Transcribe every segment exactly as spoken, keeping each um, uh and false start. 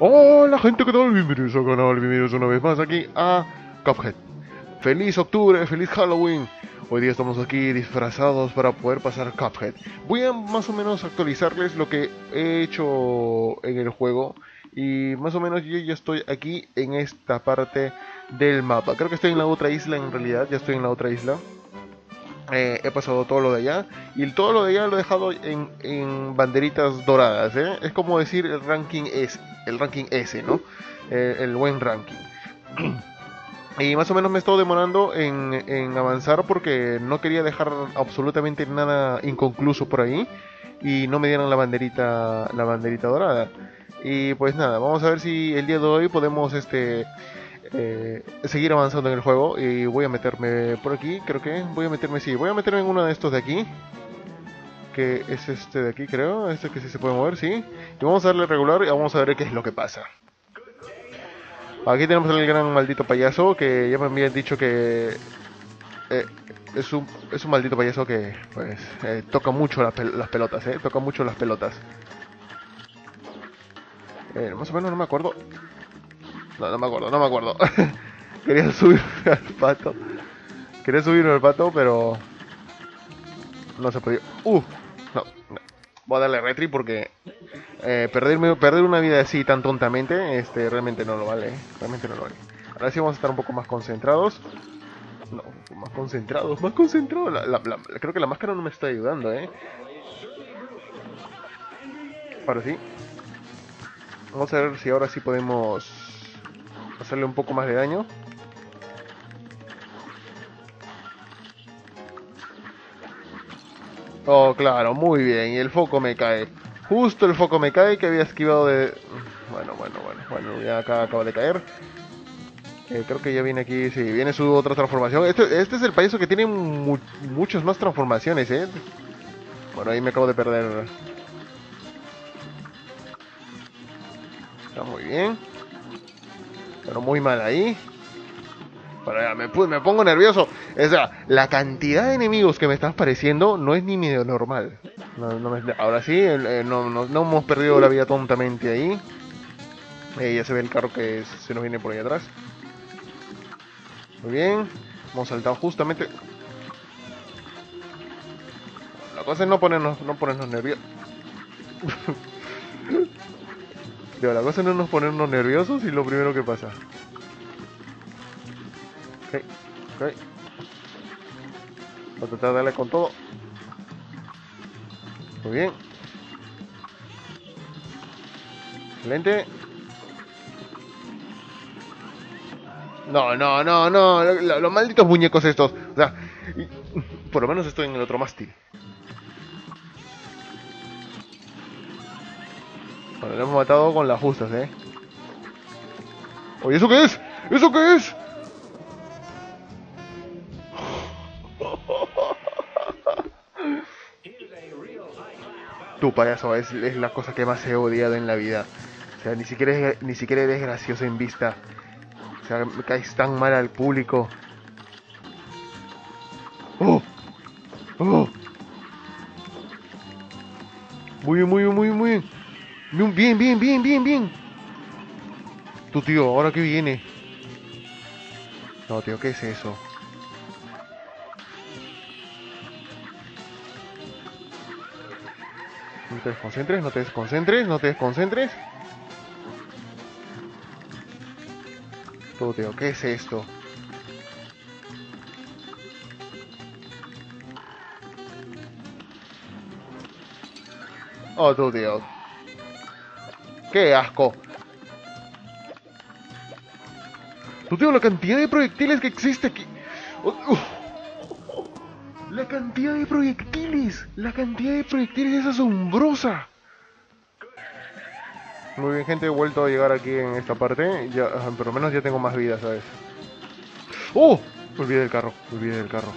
Hola gente, ¿qué tal? Bienvenidos al canal, bienvenidos una vez más aquí a Cuphead. Feliz octubre, feliz Halloween. Hoy día estamos aquí disfrazados para poder pasar Cuphead. Voy a más o menos actualizarles lo que he hecho en el juego. Y más o menos yo ya estoy aquí en esta parte del mapa. Creo que estoy en la otra isla en realidad, ya estoy en la otra isla. Eh, he pasado todo lo de allá y todo lo de allá lo he dejado en, en banderitas doradas, ¿eh? Es como decir el ranking S, el ranking S, ¿no? Eh, el buen ranking. Y más o menos me he estado demorando en, en avanzar porque no quería dejar absolutamente nada inconcluso por ahí y no me dieron la banderita, la banderita dorada. Y pues nada, vamos a ver si el día de hoy podemos este eh, seguir avanzando en el juego. Y voy a meterme por aquí, creo que voy a meterme, sí, voy a meterme en uno de estos de aquí, que es este de aquí, creo, este que sí se puede mover, sí. Y vamos a darle regular y vamos a ver qué es lo que pasa. Aquí tenemos al gran maldito payaso, que ya me habían dicho que eh, es, un, es un maldito payaso que pues eh, toca mucho las, pel las pelotas, eh, toca mucho las pelotas. Eh, más o menos no me acuerdo. No, no me acuerdo, no me acuerdo. Quería subir al pato. Quería subirme al pato, pero no se podía. Uh, no, no. Voy a darle retry porque eh, perderme, perder una vida así tan tontamente, este, realmente no lo vale. ¿Eh? Realmente no lo vale. Ahora sí vamos a estar un poco más concentrados. No, más concentrados, más concentrados. La, la, la, creo que la máscara no me está ayudando, ¿eh? Ahora sí. Vamos a ver si ahora sí podemos hacerle un poco más de daño. Oh, claro, muy bien. Y el foco me cae. Justo el foco me cae que había esquivado de... Bueno, bueno, bueno. Bueno, ya acá acaba de caer. Eh, creo que ya viene aquí, sí, viene su otra transformación. Este, este es el payaso que tiene mu muchas más transformaciones, ¿eh? Bueno, ahí me acabo de perder. Está muy bien. Pero muy mal ahí. Pero ya, me, me pongo nervioso. O sea, la cantidad de enemigos que me están apareciendo no es ni medio normal. No, no me, ahora sí, eh, no, no, no hemos perdido la vida tontamente ahí. Eh, ya se ve el carro que se nos viene por ahí atrás. Muy bien. Hemos saltado justamente. La cosa es no ponernos, no ponernos nerviosos. Digo, la cosa no es nos ponernos nerviosos y lo primero que pasa. Ok, ok. Voy a tratar de darle con todo. Muy bien. Excelente. No, no, no, no. Los, los malditos muñecos estos. O sea, y, por lo menos estoy en el otro mástil. Bueno, lo hemos matado con las justas, ¿eh? Oye, ¿eso qué es? ¿Eso qué es? Tu payaso es, es la cosa que más he odiado en la vida. O sea, ni siquiera, es, ni siquiera eres gracioso en vista. O sea, me caes tan mal al público. ¡Oh! ¡Oh! Muy bien, muy bien, muy bien, muy bien. Bien, bien, bien, bien, bien. Tu tío, ¿ahora qué viene? No, tío, ¿qué es eso? No te desconcentres, no te desconcentres, no te desconcentres. Tu tío, ¿qué es esto? Oh, tu tío. ¡Qué asco! Tu tío, la cantidad de proyectiles que existe aquí. Oh, uf. La cantidad de proyectiles. La cantidad de proyectiles es asombrosa. Muy bien, gente, he vuelto a llegar aquí en esta parte. Ya, por lo menos ya tengo más vida, ¿sabes? ¡Oh! Me olvidé del carro, me olvidé del carro.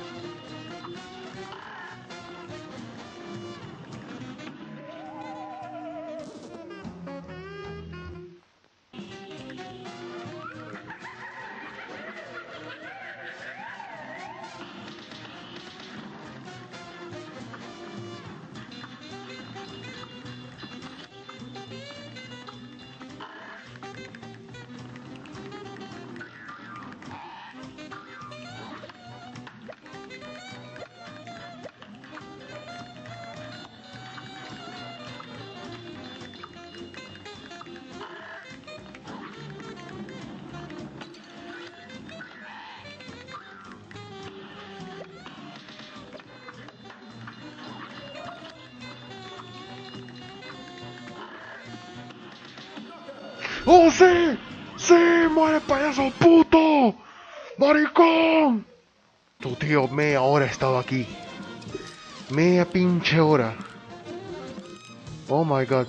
¡Oh, sí! ¡Sí! ¡Muere, payaso puto! ¡Maricón! Tu tío media hora ha estado aquí. Media pinche hora. Oh my god.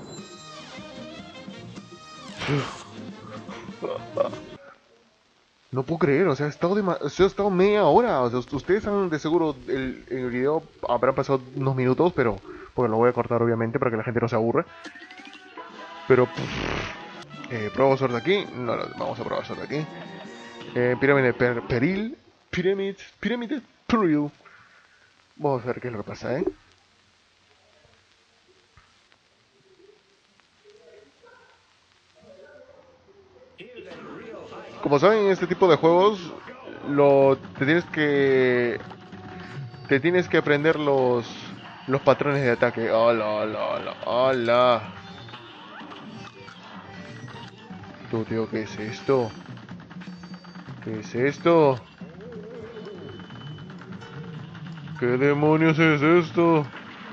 No puedo creer, o sea, ha estado, de o sea, ha estado media hora. O sea, ustedes han de seguro, el, el video habrá pasado unos minutos, pero... Porque lo voy a cortar obviamente para que la gente no se aburra. Pero... Eh, pruebo suerte aquí. No, no, vamos a probar suerte aquí. Eh, pirámide per, peril. Pyramid. Pirámide peril. Vamos a ver qué es lo que pasa, ¿eh? Como saben, en este tipo de juegos lo te tienes que te tienes que aprender los los patrones de ataque. Hola, hola, hola, hola. Tú, tío, ¿qué es esto? ¿Qué es esto? ¿Qué demonios es esto?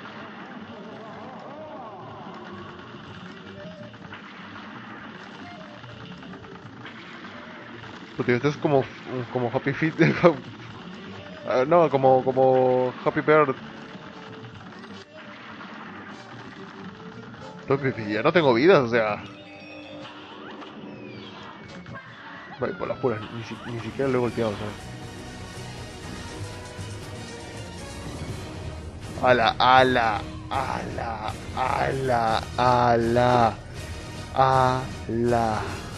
Tú, tío, esto es como como Happy Feet. Ah, no, como como Happy Bird. Ya no tengo vidas, o sea. Vale, por las puras, ni, si, ni siquiera lo he golpeado, ¿sabes? Ala, ala, ala, ala, ala, ala.